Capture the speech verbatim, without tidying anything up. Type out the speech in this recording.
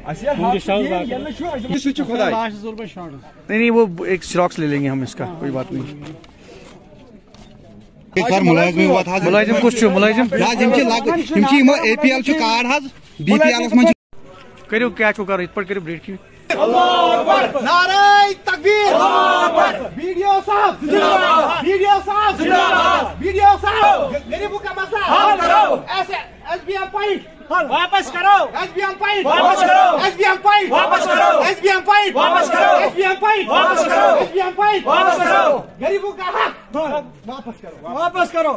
नहीं नहीं वो एक सिरॉक्स ले लेंगे हम इसका, कोई बात नहीं। सर मुलाजिम हुआ था, मुलाजिम कुछ मुलाजिम एपीएल कार्ड हज बीपीएल मन करो क्या छो करो इत पर करो ब्रेक की नारे तकबीर, वीडियो साहब जिंदाबाद, वीडियो साहब जिंदाबाद, वीडियो साहब गरीबों का मसला हल करो, ऐसे एसबीएम पॉइंट वापस करो, एसबीएम पॉइंट वापस करो, एसबीएम पॉइंट वापस करो, एसबीएम पॉइंट वापस करो, एसबीएम पॉइंट वापस करो, एसबीएम पॉइंट वापस करो, गरीबों का हक वापस करो, वापस करो।